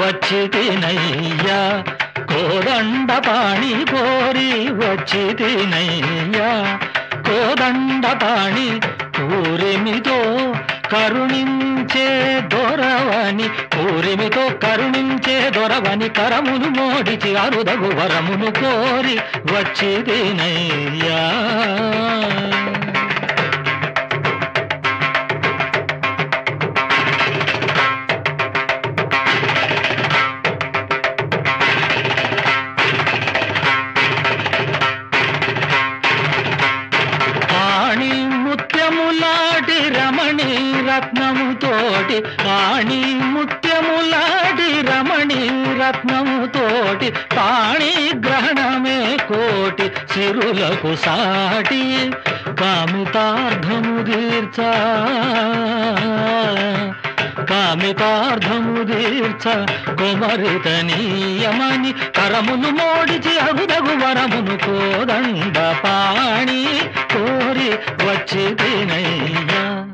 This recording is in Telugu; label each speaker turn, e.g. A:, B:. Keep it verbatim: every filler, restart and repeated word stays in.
A: వచ్చితినయ్యా కోదండ పాణి కోరి వచ్చితినయ్యా కోదండ పాణి పూరిమితో కరుణించే దొరవని పూరిమితో కరుణించే దొరవని కరమును మోడిచి అరుదగు వరమును కోరి వచ్చితినయ్యా రత్నముతోటి పాణి ముత్యములాడి రమణి రత్నముతోటి పాణి గ్రహణమే కోటి సిరులకు సాటి కామితార్థము తీర్చ కామితార్థము తీర్చ కుమరితనీయమని కరమును మోడిచి అగుదగు వరమును కోదండ పాణి కోరి వచ్చితినయ్యా